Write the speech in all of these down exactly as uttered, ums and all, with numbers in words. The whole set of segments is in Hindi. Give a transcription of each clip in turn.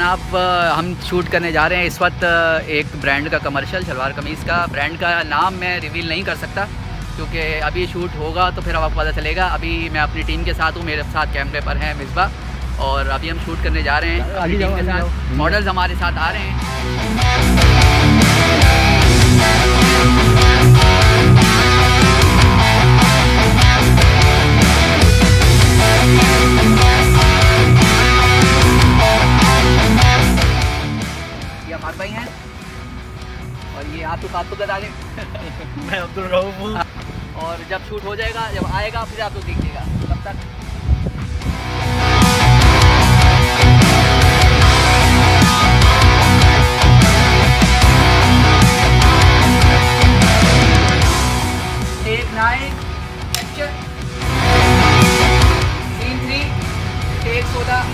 जनाब हम शूट करने जा रहे हैं इस वक्त एक ब्रांड का कमर्शियल शलवार कमीज़ का। ब्रांड का नाम मैं रिवील नहीं कर सकता क्योंकि अभी शूट होगा तो फिर आपको पता चलेगा। अभी मैं अपनी टीम के साथ हूँ, मेरे साथ कैमरे पर हैं मिसबा और अभी हम शूट करने जा रहे हैं अपनी टीम के साथ। मॉडल्स हमारे साथ आ रहे हैं। भाई हैं और ये आप तो साथ को बता दें। मैं अब्दुल रऊफ हूँ और जब शूट हो जाएगा, जब आएगा फिर आप तो देखिएगा। तब तक एक नाइट सीन थ्री टेक सोलह।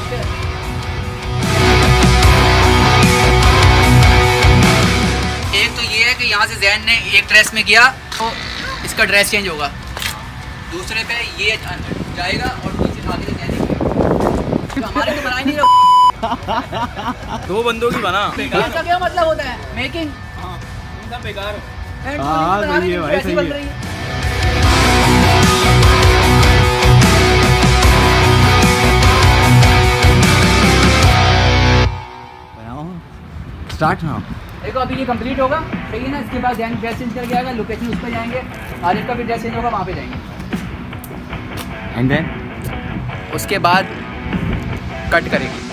एक तो ये है कि यहाँ से जैन ने एक ड्रेस में किया तो इसका ड्रेस चेंज होगा, दूसरे पे ये जाएगा और दूसरे आगे से जैन तो हमारे तो बना ही नहीं रहा। दो बंदों की बना। बेकार का क्या मतलब होता है? मेकिंग हाँ उनका बेकार। हाँ सही है भाई, सही है। स्टार्ट ना देखो अभी ये कंप्लीट होगा, सही है ना। इसके बाद जैन ड्रेस चेंज करके आएगा, लोकेशन उस पर जाएंगे, आरिफ का भी ड्रेस चेंज होगा, वहाँ पे जाएंगे। एंड देन उसके बाद कट करेंगे।